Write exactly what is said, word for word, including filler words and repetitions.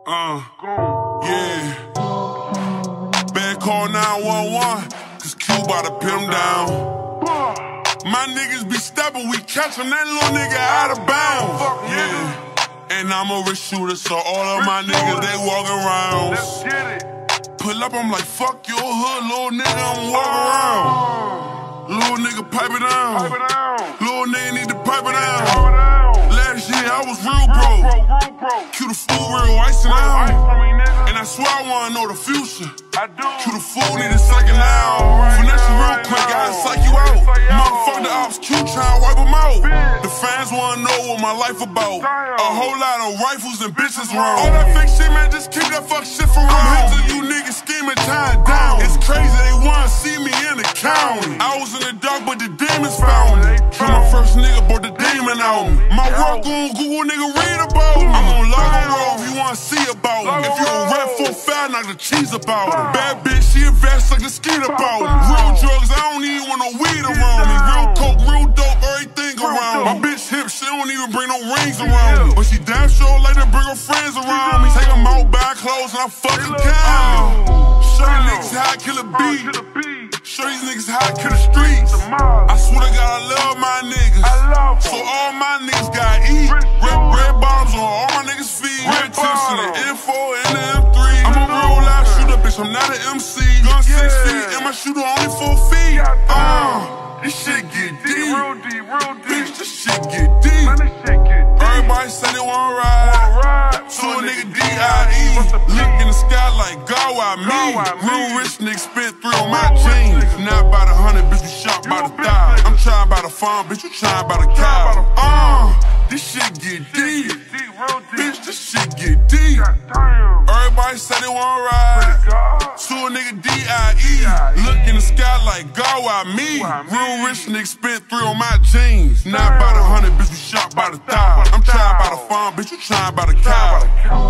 Uh, yeah. Bad call nine one one, cause Q bout to pin him down. My niggas be steppin', we catchin' that little nigga out of bounds. Yeah. And I'm a rich shooter, so all of my niggas, they walk around. Pull up, I'm like, fuck your hood, little nigga, I'm walk around. Little nigga, pipe it down. Little nigga need to pipe it down. Last year, I was real broke. Q the fool real icing out. And I swear I wanna know the future. Q the fool need a second out. Finesse you real quick, I psych you out. Motherfuck the ops, Q tryna wipe them out. The fans wanna know what my life about. A whole lot of rifles and bitches wrong. All that fake shit, man, just keep that fuck shit from around. Till you niggas scheming, tying down. It's crazy, they wanna see me in the county. I was in the dark, but the demons found me. From my first nigga brought the demon on me. My work on Google, nigga, read about me. I'm on Lago Road if you wanna see about me. If you a rap for fat, knock the cheese about me. Bad bitch, she a vest like the skeet about me. Real drugs, I don't even want no weed around me. Real coke, real dope, everything around me. My bitch hip, she don't even bring no rings around me. But she damn sure like to bring her friends around me. Take them out, buy clothes, and I fucking count me. Show you niggas how I kill a beat. Show these niggas how I kill the streets. I swear to God, I love my niggas. So all my niggas got eat. Red, red bottoms on all my niggas' feet. Red tips in the M four and the M three. I'm a real life shooter, bitch, I'm not an M C. Gun six feet and my shooter only four feet. Uh, this shit get deep. Bitch, this shit get deep. Everybody say they wanna ride. So a nigga D I E. Look in the sky like God, why me? Real rich nigga spent three on my jeans. Not by the hundred, bitch, we shot by the thousand. I'm trying by the farm, bitch, you trying by the cow. Uh, this shit get deep. Bitch, this shit get deep. Everybody say they wanna ride. So a nigga D I E. Look in the sky like God, why me? Real rich nigga spent three on my jeans. Not by the hundred, bitch, we shot by the thousand. I'm trying by the farm, bitch, you trying by the cow.